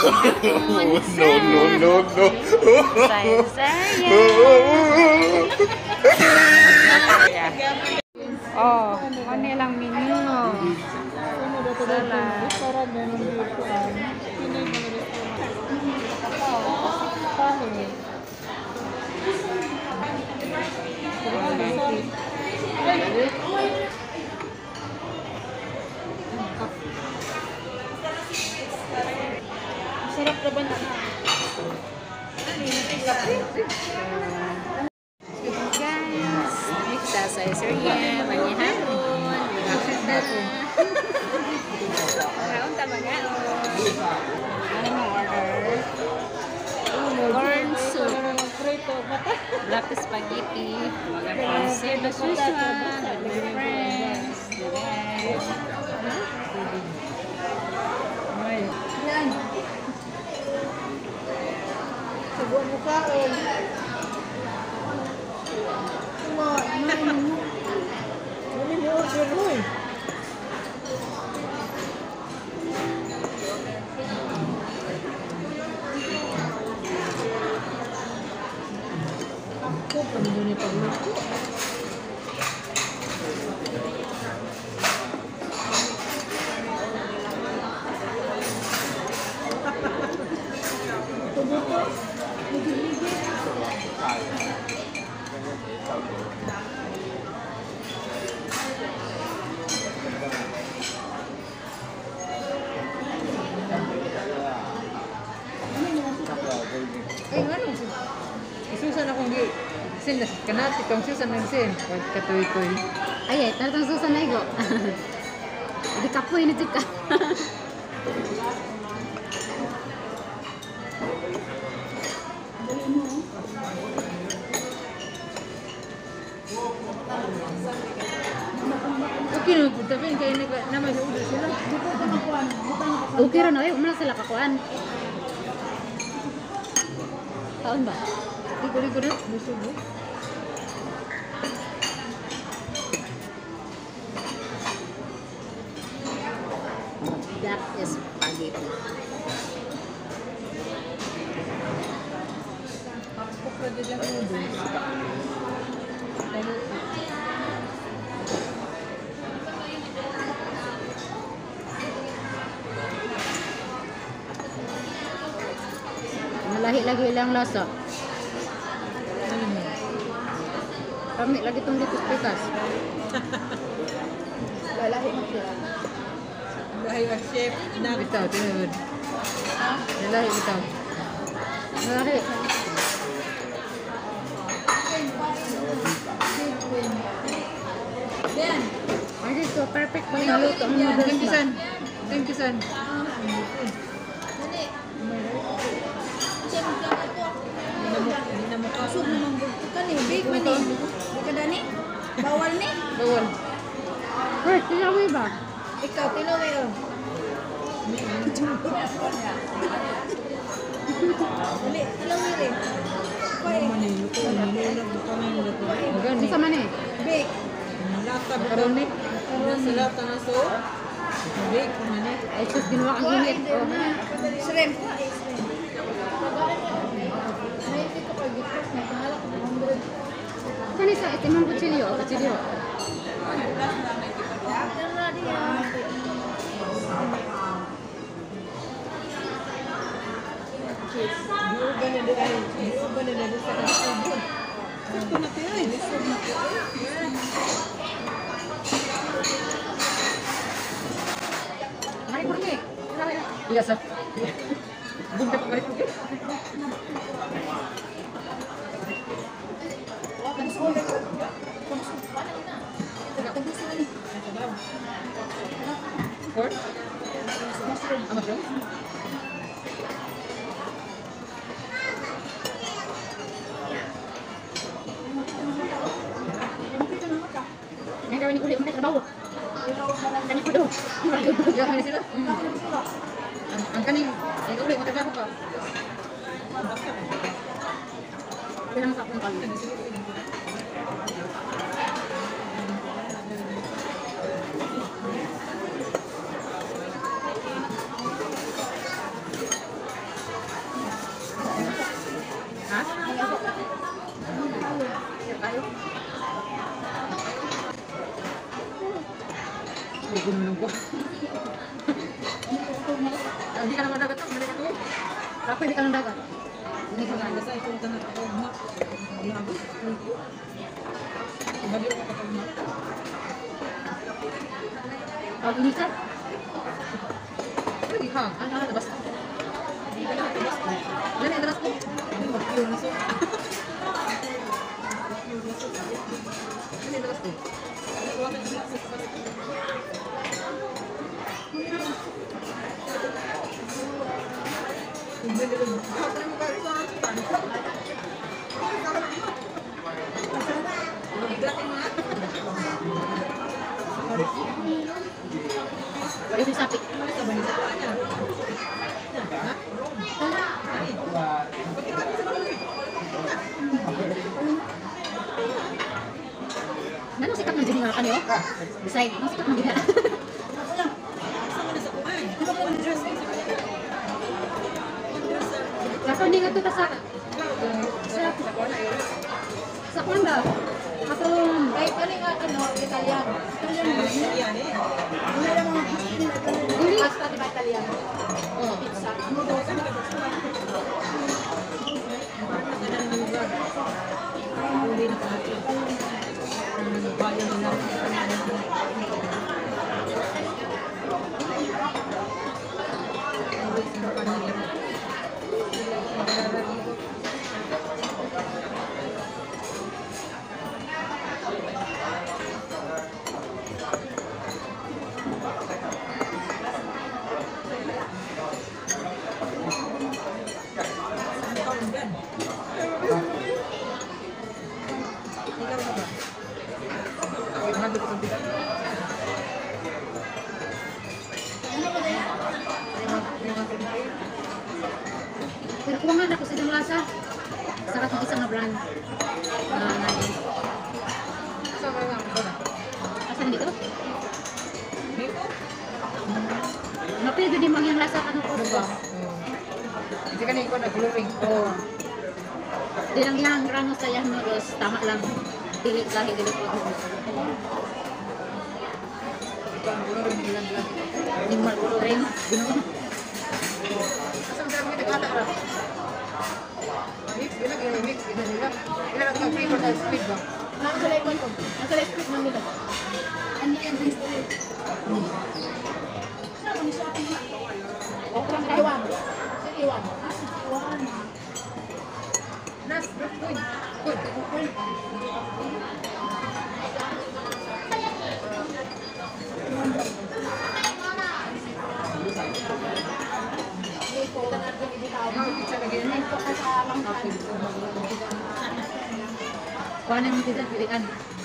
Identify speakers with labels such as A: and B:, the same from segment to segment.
A: No.
B: Saya. Oh, ano lang menu. Salad.
C: Sarap na ba na?
B: Guys, kita sa Syria, manyaharon. Kaon ta magaon. Ano mo order? Corn soup. Black spaghetti. Save the suswa. My friends.
C: Yan. Sabuan mo kaon. Ano mo order mo eh? Ako, paano ni pagluto? Ay, ano? Isusan akong di. Sin, kanat itong susan ng sin. Katuy-tuy.
B: Ay, tatang susan na igo. Hindi kapoy na tika.
C: Okay na, tapi kaya naman yung order sila.
B: Okay rin ay, umala sila kakuan. Taon ba?
C: Ligo-ligo na, busog mo.
B: That is spaghetti.
C: Ako pa din lang noodles.
B: Malahi lagi ilang lasa. Kami lagi itong dito pikas.
C: Lalahi mo siya. Lalahi ang chef. Bitaw, tinawad. Lalahi, bitaw.
B: Malahi.
C: Yan.
B: Ay, dito, perfect pa yung haluto ang noodles
C: Thank you,
B: ba?
C: son. Thank you, son. Hindi na mo kasog naman bulto ka ni. Big man ni. Hindi ka dani? Bawal ni? Bawal.
B: First, tinawin ba?
C: Ikaw, tinawin oh. Dali, tinawin rin.
B: Ang sama ni?
C: Big. Lata karon ni. Karon sa lata na so. Big man ni.
B: Ay, sus, ginawa kang ginit. Oh.
C: Shrimp.
B: Kani sa itimang kutsilyo, kutsilyo. Mari kurni.
C: Biasa. Bunda pa rin. Pork? Mushroom?
B: Ang gawin ni kulit mo trabaho. Kani ko do.
C: Gawin sila. Ang kaning, ang ulit mo trabaho ka.
B: Kailan mo kapong kalma.
A: gunung ko. Hindi ka naman dagat, mali ka to.
B: Ako hindi ka ng dagat. Hindi ka nga.
A: Basta ito tanong ako, ma. Lago. Balik ka kapag ma.
B: Pag ini ka.
A: Pwede hang. Ano na, basta. Dali, daras ko. Ano, mag-pure na so. Dali, daras ko.
B: Yung sapi. Nanong sikat ng dini nga ano? Beside, ang sikat ng dini. Kaso hindi nga ito sa kwan ba? Katong
C: Kahit ano nga, ano, Italian. Italian ba? Wala lang mga
B: dili.
C: pasta, diba Italian?
B: Oh.
C: Pizza.
B: Pero kuha nga na ko sa isang lasa. Sarap ng isang na brand. Nani. Asan dito? Napil gud mo yung lasa kanang ko.
A: Hindi ka na ikaw nag-glowing.
B: Oh. Di lang yang rano sa yang noodles, tama lang. Dili lahi dili ko. Ni mal ko rin. Gino.
A: Asam sarap kita kata ka. Mix, gila mix, gila. Gila ka flavor sa speed ba?
C: Nakasalay ko ito. Nakasalay ko ng nila. Ano yan din sa rin? Ano ni shopping na?
B: O kurang
C: Taiwan. Sa Taiwan. Taiwan.
A: Nas, good. Good.
B: Kuhanin mo dito pilihan.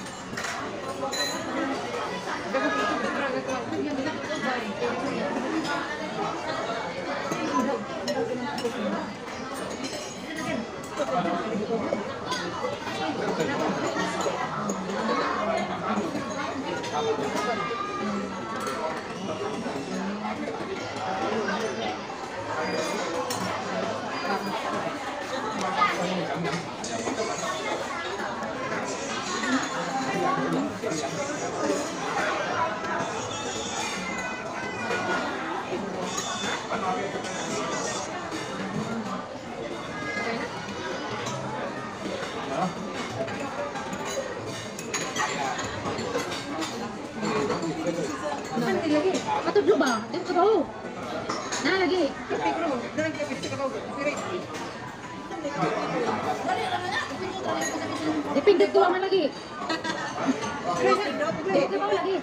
B: Nanti lagi. Patut ba? Di ko tahu. Na lagi. Dipindot ko man lagi. Dito ba lagi?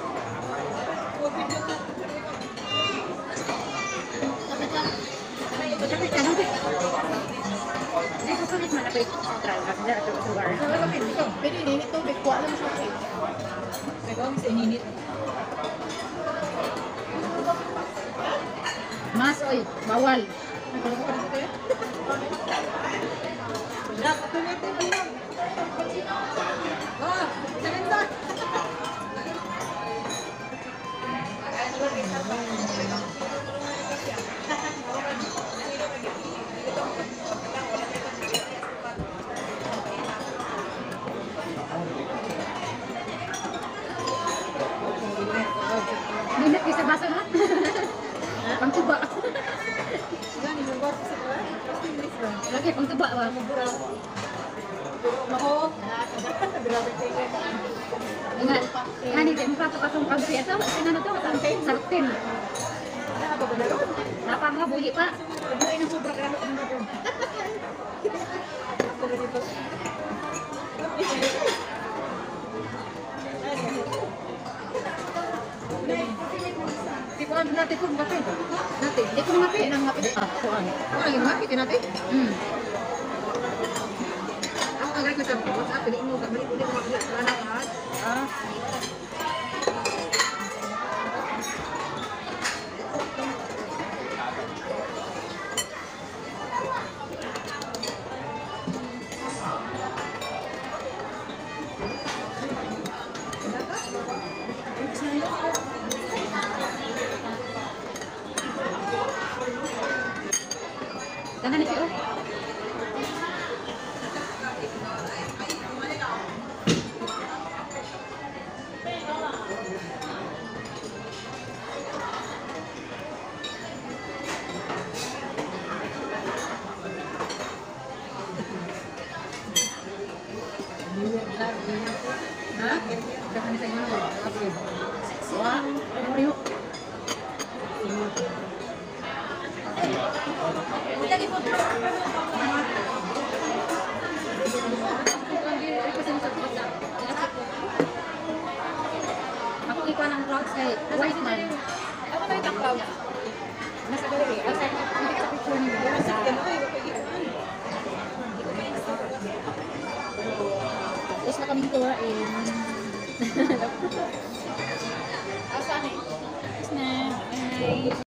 B: Kapit ka nang. Dito sulit man napay try kasi dara sa lugar.
C: Pwede ini tubig. Kuha lang siya.
A: Ikaw sa ininit.
B: Mas oy, bawal.
A: Dapat tumete ba lang? Ah, saganda.
B: sa baso na. Pang tuba.
A: Yan, yung bar sa ba? Kasi English ba?
B: Lagi pang tuba ba?
A: Mahok. Grabe kayo.
B: Ingat. Hani din mapapakatong pagsi ito. Sinano to? Sartin.
A: Ano ba ba na ron?
B: Napa mga buhi pa.
A: Buhay ng sobra kaya ano ba ron? Ako na dito. Di ko ano natin kung bakit. Natin.
B: Di ko mga
A: Yan ang ngapit.
B: Ah, kuan.
A: Ano yung ngapit natin? Ang agay ko sa WhatsApp, pili mo, balik ulit mo makilala ka na ka. Ah.
B: Tangan ni siya.
A: Ha? Kapan sa inyo? Okay.
B: Wah, Mario.
C: Lagi po.
B: Ako ikaw ng clouds kay white man.
A: Ako na itang cloud.
B: Nasa galeri. Asa hindi ka sa picture niyo. Sa Tapos na kaming tour in.
C: Asan eh?
B: Tapos na. Bye.